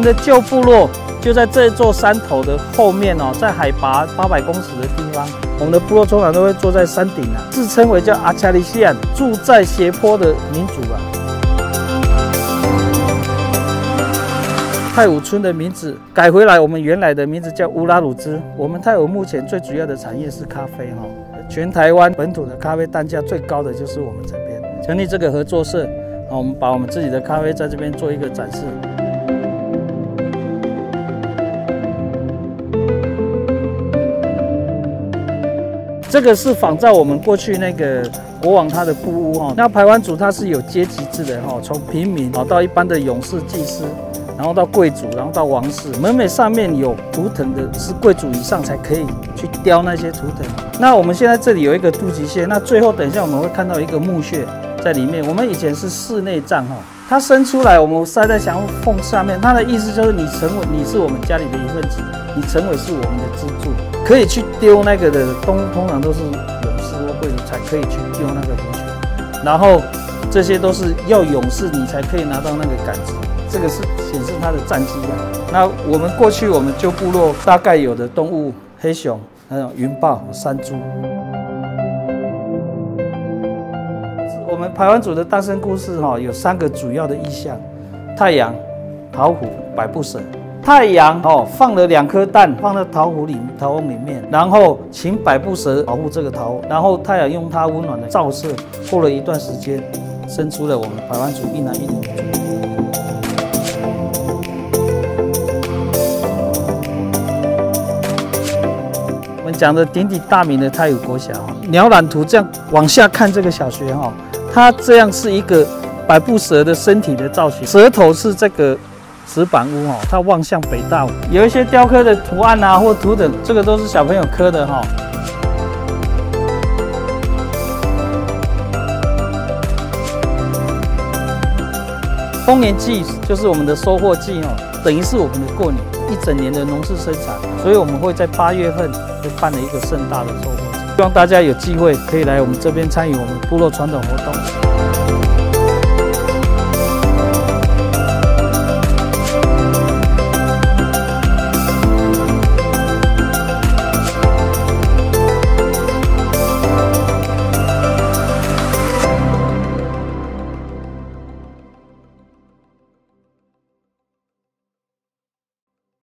们的旧部落就在这座山头的后面哦，在海拔800公尺的地方。我们的部落通常都会坐在山顶啊，自称为叫阿恰里西安，住在斜坡的民族啊。泰武村的名字改回来，我们原来的名字叫乌拉鲁兹。我们泰武目前最主要的产业是咖啡哈，全台湾本土的咖啡单价最高的就是我们这边。成立这个合作社，我们把我们自己的咖啡在这边做一个展示。这个是仿照我们过去那个国王他的布屋哈。那排湾族它是有阶级制的哈，从平民到一般的勇士、祭司。然后到贵族，然后到王室，每每上面有图腾的是贵族以上才可以去雕那些图腾。那我们现在这里有一个肚脐穴，那最后等一下我们会看到一个墓穴在里面。我们以前是室内葬哈，它伸出来，我们塞在墙缝下面。它的意思就是你是我们家里的一份子，你成为是我们的支柱，可以去丢那个的通常都是勇士或贵族才可以去丢那个墓穴，然后这些都是要勇士你才可以拿到那个杆子。这个是显示它的战绩啊。那我们过去我们旧部落大概有的动物，黑熊、还有云豹、山猪。我们排湾族的诞生故事哈，有3个主要的意象：太阳、桃虎、百步蛇。太阳放了2颗蛋，放在桃翁里面，然后请百步蛇保护这个桃翁，然后太阳用它温暖的照射，过了一段时间，生出了我们排湾族一男一女。讲的鼎鼎大名的泰武国小，鸟览图这样往下看这个小学哈，它这样是一个百步蛇的身体的造型，舌头是这个石板屋哈，它望向北大武，有一些雕刻的图案啊或图腾，这个都是小朋友刻的哈。丰年祭就是我们的收获季哦，等于是我们的过年，一整年的农事生产，所以我们会在8月份会办了一个盛大的收获季，希望大家有机会可以来我们这边参与我们部落传统活动。